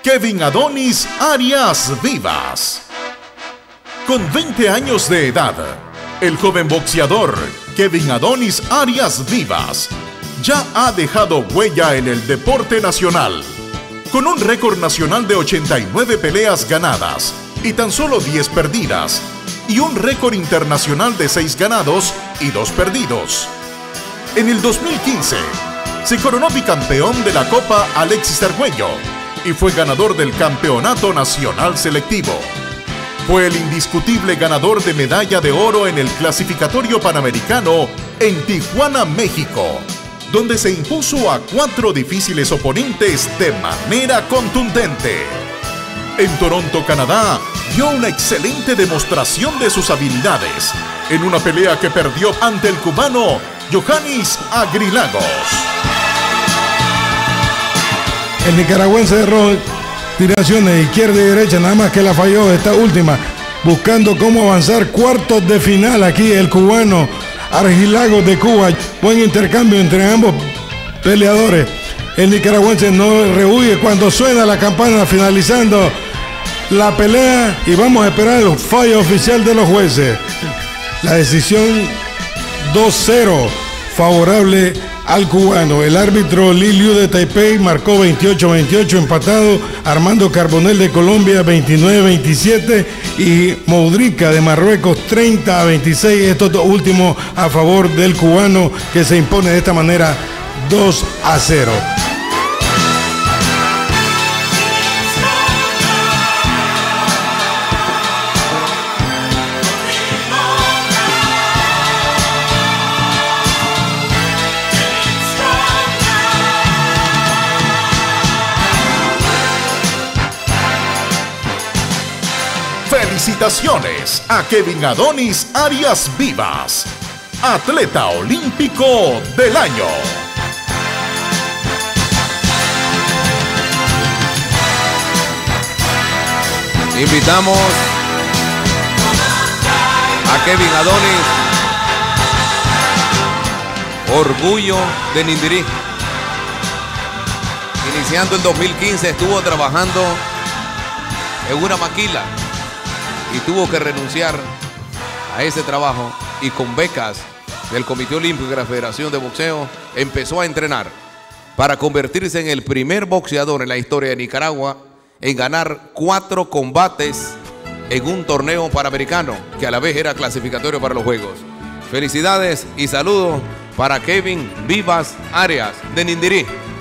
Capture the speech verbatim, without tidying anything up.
Kevin Adonis Arias Vivas. Con veinte años de edad, el joven boxeador Kevin Adonis Arias Vivas ya ha dejado huella en el deporte nacional, con un récord nacional de ochenta y nueve peleas ganadas y tan solo diez perdidas, y un récord internacional de seis ganados y dos perdidos. En el dos mil quince, se coronó bicampeón de la Copa Alexis Argüello y fue ganador del Campeonato Nacional Selectivo. Fue el indiscutible ganador de medalla de oro en el Clasificatorio Panamericano en Tijuana, México, donde se impuso a cuatro difíciles oponentes de manera contundente. En Toronto, Canadá, dio una excelente demostración de sus habilidades en una pelea que perdió ante el cubano Yohannis Agrilagos. El nicaragüense derró tiraciones izquierda y derecha, nada más que la falló esta última, buscando cómo avanzar cuartos de final. Aquí el cubano Agrilagos de Cuba. Buen intercambio entre ambos peleadores. El nicaragüense no rehuye cuando suena la campana finalizando la pelea, y vamos a esperar el fallo oficial de los jueces. La decisión dos cero favorable al cubano. El árbitro Li Liu de Taipei marcó veintiocho veintiocho empatado, Armando Carbonell de Colombia veintinueve veintisiete y Moudrica de Marruecos treinta a veintiséis. Estos dos últimos a favor del cubano, que se impone de esta manera dos a cero. Felicitaciones a Kevin Adonis Arias Vivas, atleta olímpico del año. Invitamos a Kevin Adonis, orgullo de Nindirí. Iniciando el dos mil quince estuvo trabajando en una maquila y tuvo que renunciar a ese trabajo, y con becas del Comité Olímpico y de la Federación de Boxeo empezó a entrenar para convertirse en el primer boxeador en la historia de Nicaragua en ganar cuatro combates en un torneo panamericano que a la vez era clasificatorio para los Juegos. Felicidades y saludos para Kevin Vivas Arias de Nindirí.